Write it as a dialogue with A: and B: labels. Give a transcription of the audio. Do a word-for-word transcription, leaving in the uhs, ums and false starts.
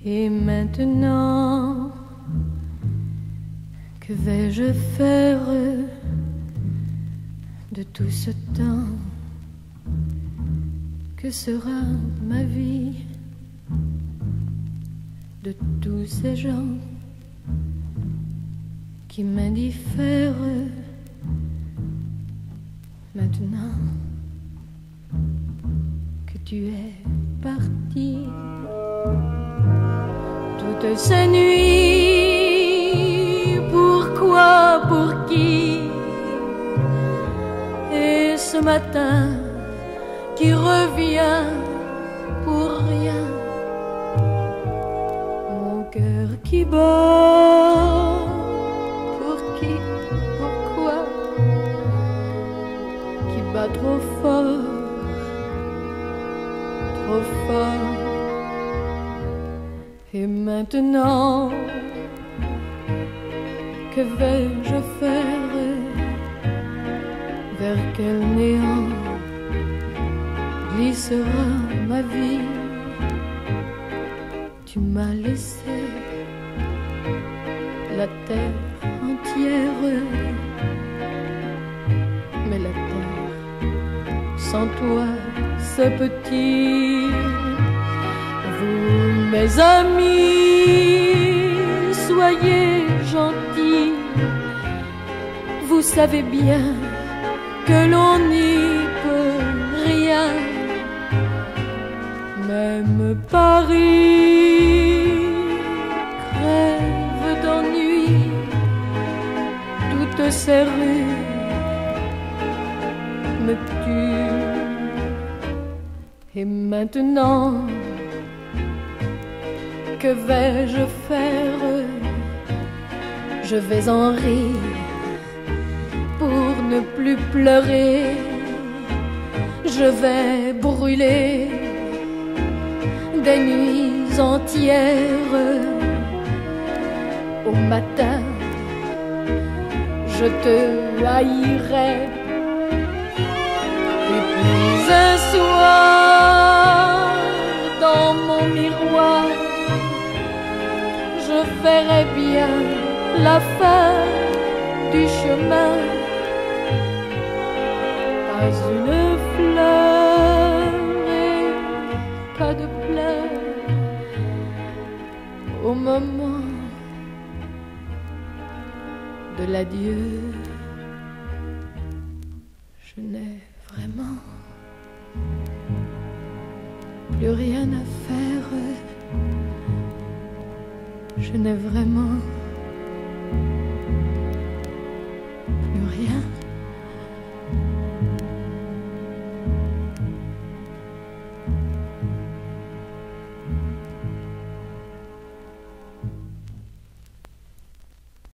A: Et maintenant, que vais-je faire de tout ce temps? Que sera ma vie de tous ces gens qui m'indiffèrent? Maintenant que tu es parti, toutes ces nuits, pourquoi, pour qui? Et ce matin qui revient pour rien, mon cœur qui bat, pour qui, pourquoi? Qui bat trop fort, trop fort. Et maintenant, que vais-je faire? Vers quel néant glissera ma vie? Tu m'as laissé la terre entière, mais la terre sans toi c'est petit. Vous, mes amis, soyez gentils, vous savez bien que l'on n'y peut rien. Même Paris crève d'ennui, toutes ces rues me tuent. Et maintenant, que vais-je faire? Je vais en rire pour ne plus pleurer. Je vais brûler des nuits entières. Au matin, je te haïrai. Et puis un soir, dans mon miroir, je verrai bien la fin du chemin. Pas une fleur et pas de pleurs au moment de l'adieu. Je n'ai vraiment plus rien à faire. Je n'ai vraiment